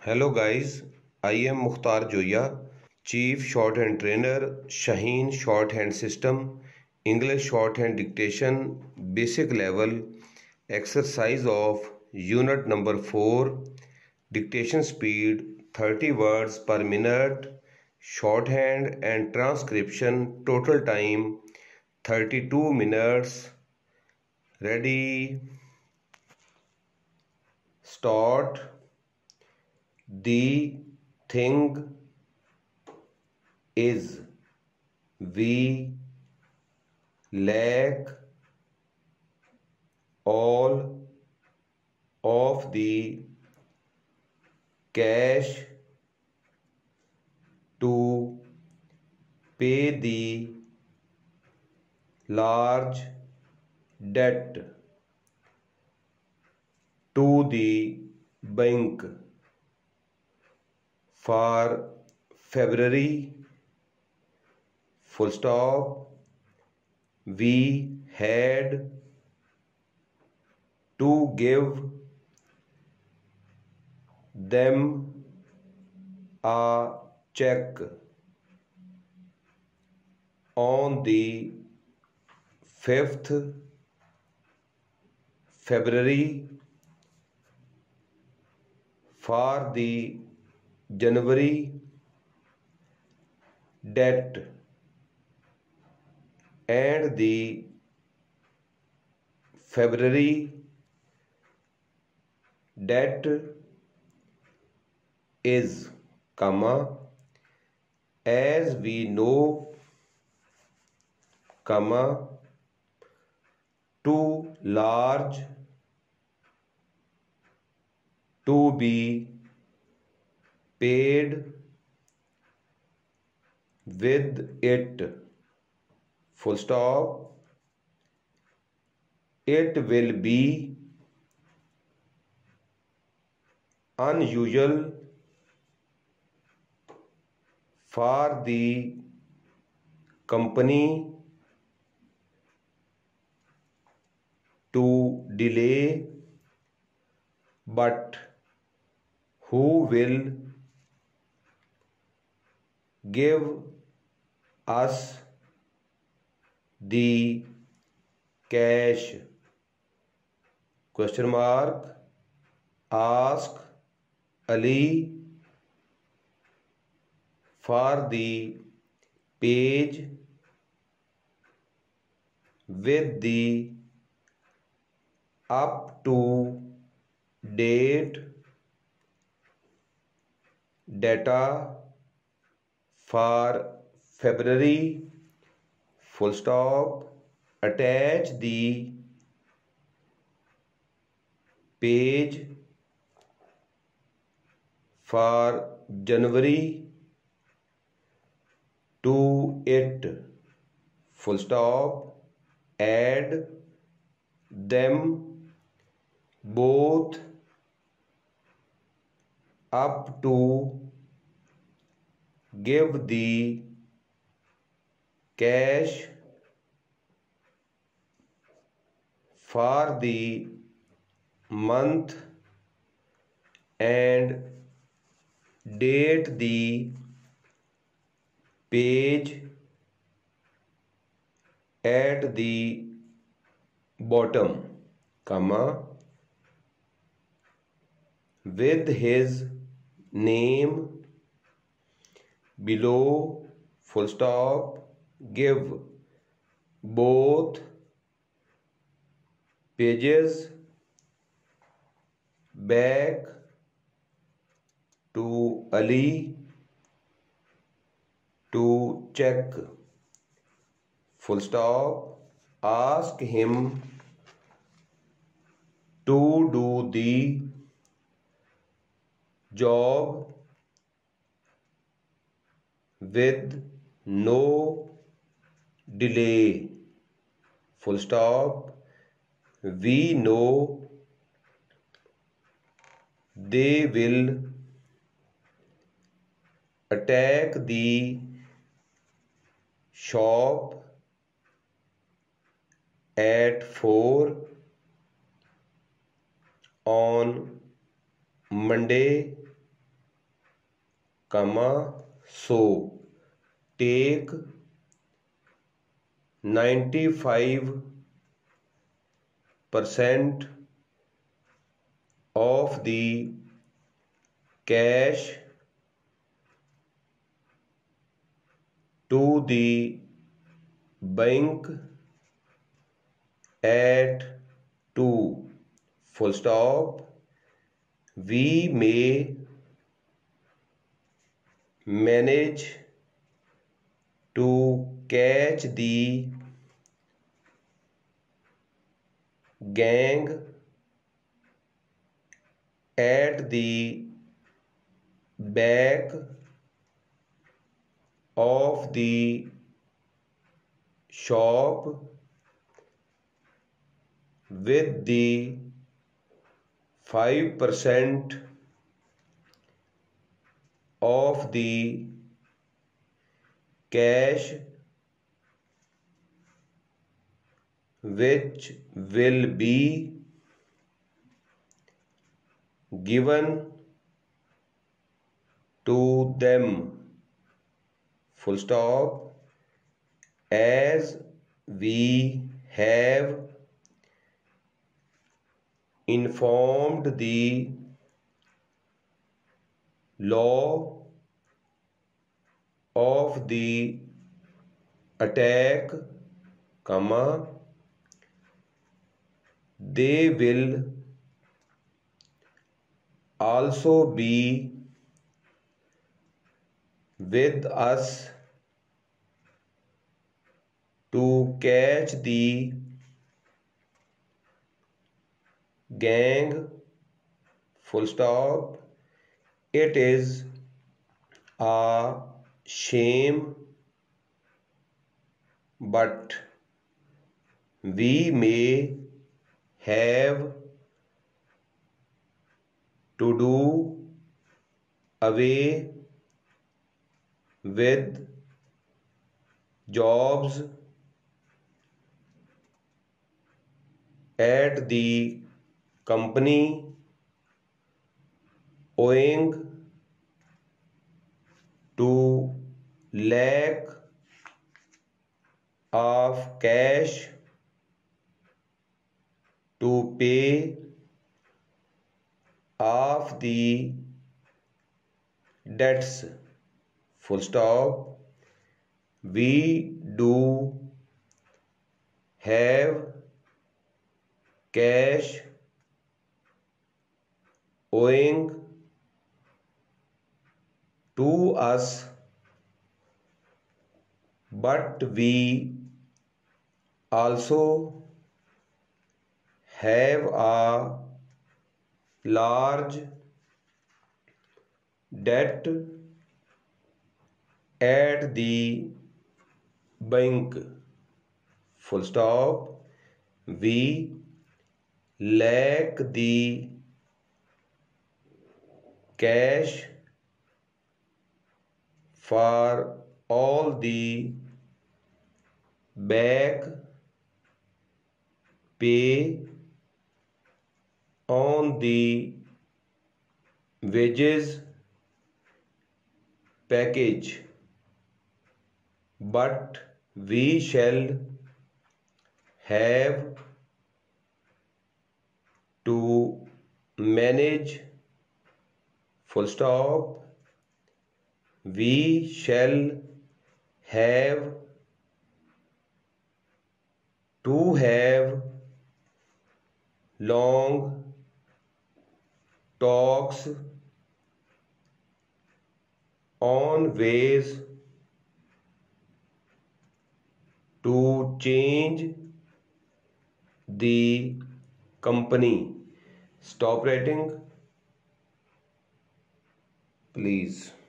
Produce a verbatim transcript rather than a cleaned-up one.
Hello guys, I am Mukhtar Joya, Chief Shorthand Trainer, Shaheen Shorthand System, English Shorthand Dictation, Basic Level, Exercise of Unit Number four, Dictation Speed, thirty words per minute, Shorthand and Transcription, Total Time, thirty-two minutes. Ready, start. The thing is we lack all of the cash to pay the large debt to the bank for February. Full stop. We had to give them a check on the fifth February for the January debt and the February debt is, comma, as we know, comma, too large to be paid with it, full stop. It will be unusual for the company to delay, but who will give us the cash? Question mark. Ask Ali for the page with the up to date data for February, full stop. Attach the page for January to it, full stop. Add them both up to give the cash for the month and date the page at the bottom, comma, with his name below, full stop. Give both pages back to Ali to check, full stop. Ask him to do the job with no delay, full stop. We know they will attack the shop at four on Monday comma so take ninety-five percent of the cash to the bank at two full stop. We may manage to catch the gang at the back of the shop with the five percent of the cash which will be given to them full stop as we have informed the law of the attack, comma they will also be with us to catch the gang full stop. It is a shame, but we may have to do away with jobs at the company owing to lack of cash to pay off the debts full stop. We do have cash owing to us, but we also have a large debt at the bank full stop. We lack the cash for all the back pay on the wages package, but we shall have to manage full stop. We shall have to have long talks on ways to change the company. Stop writing, please.